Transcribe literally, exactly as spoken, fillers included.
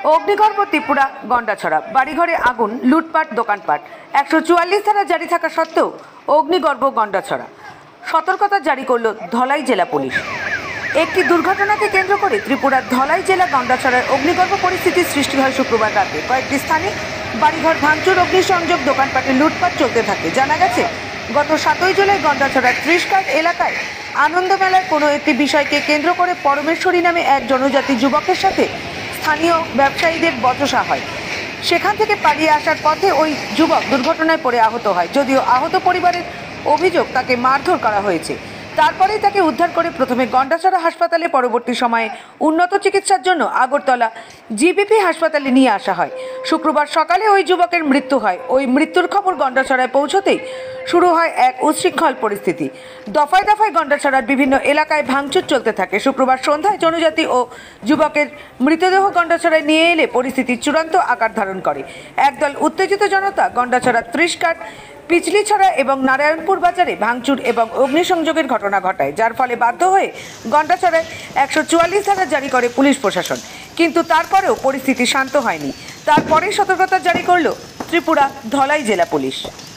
অগ্নিগর্ভ ত্রিপুরা গন্ডাছড়া, বাড়িঘরে আগুন, লুটপাট, দোকানপাট। একশো চুয়াল্লিশ ধারা জারি থাকা সত্ত্বেও অগ্নিগর্ভ গন্ডাছড়া। সতর্কতা জারি করল ধলাই জেলা পুলিশ। একটি দুর্ঘটনাকে কেন্দ্র করে ত্রিপুরার ধলাই জেলা গন্ডাছড়ায় অগ্নিগর্ভ পরিস্থিতির সৃষ্টি হয় শুক্রবার রাতে। কয়েকটি স্থানে বাড়িঘর ভাঙচুর, অগ্নিসংযোগ, দোকানপাটে লুটপাট চলতে থাকে। জানা গেছে, গত সাতই জুলাই গন্ডাছড়ার ত্রিশকাট এলাকায় আনন্দমেলার কোনো একটি বিষয়কে কেন্দ্র করে পরমেশ্বরী নামে এক জনজাতি যুবকের সাথে স্থানীয় ব্যবসায়ীদের বচসা হয়। সেখান থেকে পালিয়ে আসার পথে ওই যুবক দুর্ঘটনায় পড়ে আহত হয়। যদিও আহত পরিবারের অভিযোগ তাকে মারধর করা হয়েছে। তারপরেই তাকে উদ্ধার করে প্রথমে গন্ডাছড়া হাসপাতালে, পরবর্তী সময়ে উন্নত চিকিৎসার জন্য আগরতলা জিবিপি হাসপাতালে নিয়ে আসা হয়। শুক্রবার সকালে ওই যুবকের মৃত্যু হয়। ওই মৃত্যুর খবর গন্ডাছড়ায় পৌঁছতেই শুরু হয় এক উচ্ছৃঙ্খল পরিস্থিতি। দফায় দফায় গন্ডাছড়ার বিভিন্ন এলাকায় ভাঙচুর চলতে থাকে। শুক্রবার সন্ধ্যায় জনজাতি ও যুবকের মৃতদেহ গন্ডাছড়ায় নিয়ে এলে পরিস্থিতি চূড়ান্ত আকার ধারণ করে। একদল উত্তেজিত জনতা গন্ডাছড়ার ত্রিশকাট, পিছলিছড়া এবং নারায়ণপুর বাজারে ভাঙচুর এবং অগ্নিসংযোগের ঘটনা ঘটায়, যার ফলে বাধ্য হয়ে গন্ডাছড়ায় একশো চুয়াল্লিশ ধারা জারি করে পুলিশ প্রশাসন। কিন্তু তারপরেও পরিস্থিতি শান্ত হয়নি। তারপরেই সতর্কতা জারি করল ত্রিপুরা ধলাই জেলা পুলিশ।